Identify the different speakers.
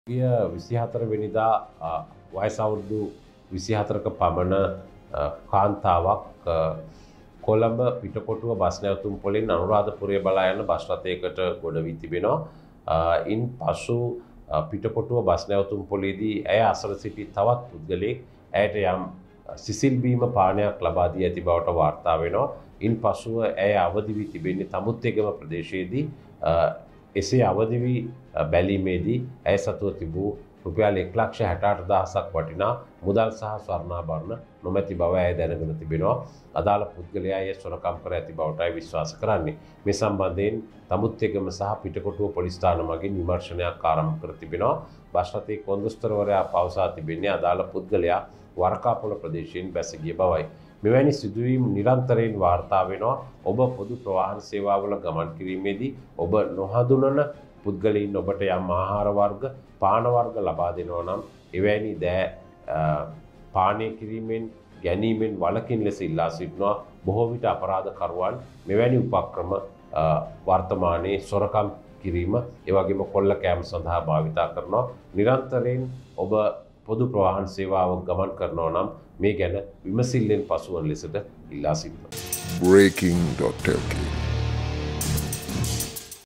Speaker 1: ගිය 24 වෙනිදා වයස අවුරුදු 24ක පමණ කාන්තාවක් කොළඹ පිටකොටුව බස් නැවතුම් පොලින් අනුරාධපුරය බලා යන බස් රථයකට ගොඩ වී තිබෙනවා. ඉන් පසු පිටකොටුව බස් නැවතුම් පොලේදී ඇය අසල සිටි තවත් පුද්ගලයෙක් ඇයට යම් සිසිල් බීම පානයක් ලබා දී ඇති බවට වාර්තා වෙනවා. ඉන් පසුව ඇය අවදි වී තිබෙන්නේ තමුත්තේගම ප්‍රදේශයේදී. එසේ අවදි වී බැලීමේදී ඇය සතුව තිබූ රුපියල් 1,68,000ක් වටිනා මුදල් සහ ස්වර්ණාභරණ නොමැති බව ඇය දැනගෙන තිබෙනවා. අදාළ පුද්ගලයා එය සොරකම් කර ඇති බවටයි විශ්වාස කරන්නේ. මේ සම්බන්ධයෙන් තමුත්තේගම සහ පිටකොටුව පොලිස් ස්ථාන මගින් විමර්ශනයක් ආරම්භ කර තිබෙනවා. බස් රථයේ කොන්දොස්තරවරයා පවසා තිබෙන්නේ අදාළ පුද්ගලයා වරකාපොළ ප්‍රදේශයෙන් බැස ගිය බවයි. මෙවැනි සිදුවීම් නිරන්තරයෙන් වාර්තා වෙනවා. ඔබ පොදු ප්‍රවාහන සේවාවල ගමන් කිරීමේදී ඔබ නොහඳුනන පුද්ගලයින් ඔබට යම් ආහාර වර්ග, පාන වර්ග ලබා දෙනවා නම් එවැනි දෑ පානය කිරීමෙන් ගැනීමෙන් වළකින ලෙස ඉල්ලා සිටිනවා. බොහෝ විට අපරාධකරුවන් මෙවැනි උපක්‍රම වර්තමානයේ සොරකම් කිරීම, ඒ වගේම කොල්ල කෑම සඳහා භාවිතා කරනවා. නිරන්තරයෙන් ඔබ පොදු ප්‍රවාහන සේවාව ගමන් කරනවා නම් මේ ගැන විමසිල්ලෙන් පසුවන ලෙසට ඉල්ලා සිටිනවා.
Speaker 2: breaking.lk